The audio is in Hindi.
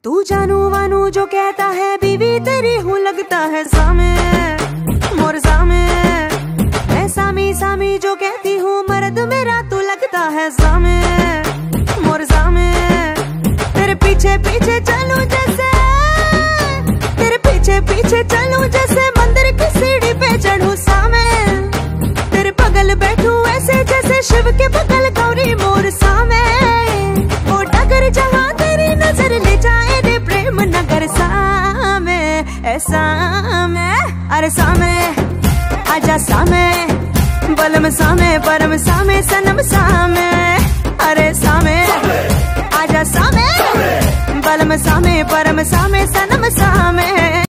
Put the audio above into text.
तू जानू वानू जो कहता है बीवी तेरी हूँ लगता है सामे मोर सामे। मैं सामी सामी जो कहती हूँ मर्द मेरा तू लगता है सामे मोर सामे। तेरे पीछे पीछे चलूं जैसे, तेरे पीछे पीछे चलूं जैसे मंदिर की सीढ़ी पे चढ़ूं सामे। तेरे बगल बैठूं ऐसे जैसे शिव के बगल गौरी मोर सामे। ओ डगर जहाँ तेरी नजर ले जाए दे प्रेम नगर सामे ऐसा मैं। अरे सामे आजा सामे बलम सामे परम सामे सनम सामे। अरे सामे आजा सामे बलम सामे परम सामे सनम